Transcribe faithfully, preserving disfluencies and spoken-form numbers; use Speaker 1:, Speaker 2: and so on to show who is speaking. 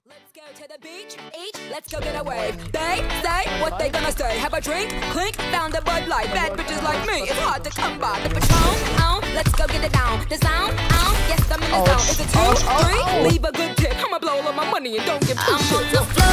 Speaker 1: Let's go to the beach, each, let's go get a wave. They say what they gonna say. Have a drink, clink, found a Bud Light. Bad bitches like me, it's hard to come by. The Patron, oh, let's go get it down. The sound, oh, yes, I'm in the zone. Is it two, three? Leave a good tip. I'ma blow all of my money and don't give two shits.